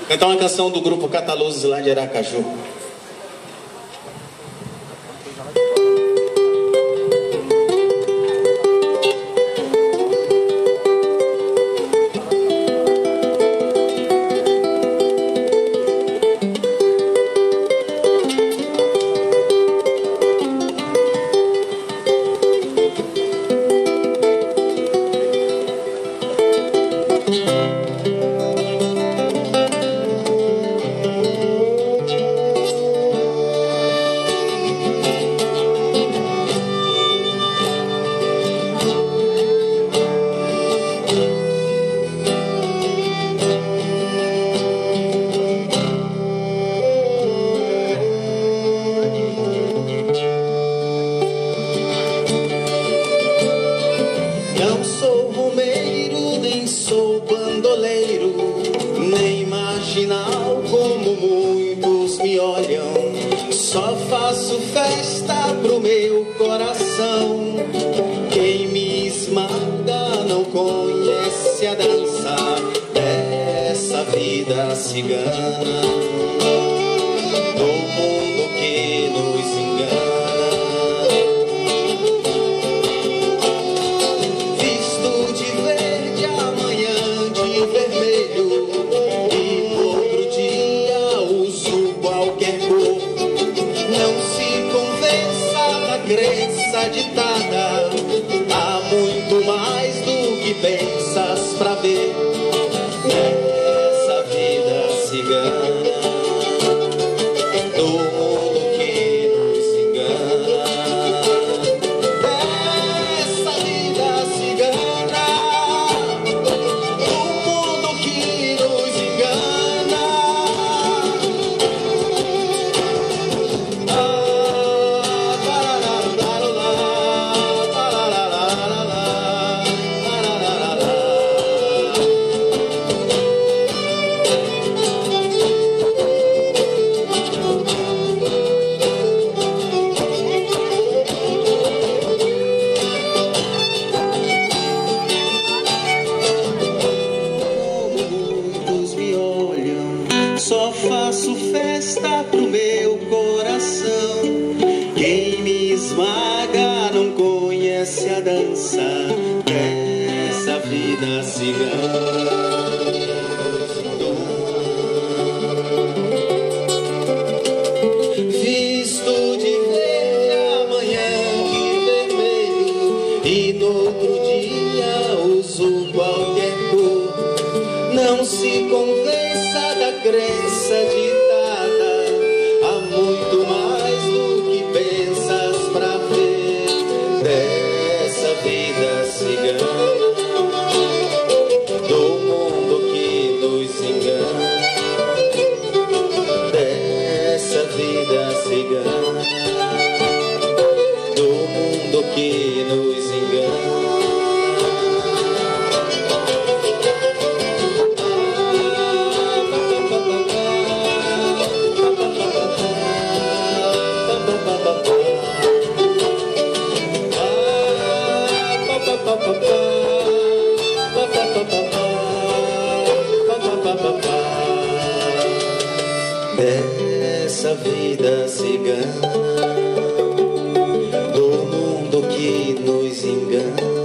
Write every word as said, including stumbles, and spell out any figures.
Cantar uma canção do grupo Cataluzes lá de Aracaju. Não sou romeiro, nem sou bandoleiro, nem marginal como muitos me olham. Só faço festa pro meu coração. Quem me esmaga não conhece a dança dessa vida cigana, do mundo que nos engana. Crença ditada, há muito mais do que pensas pra ver nessa vida cigana, do mundo que nos engana. Nessa vida cigana, do mundo que nos engana. Ah, só faço festa pro meu coração. Quem me esmaga não conhece a dança dessa vida cigana. Visto de verde amanhã de vermelho, e no outro dia uso qualquer cor. Não se convença da crença ditada, há muito mais do que pensas pra ver dessa vida cigana, do mundo que nos engana. Dessa vida cigana, do mundo que nos engana. Dessa vida cigana, do mundo que nos engana.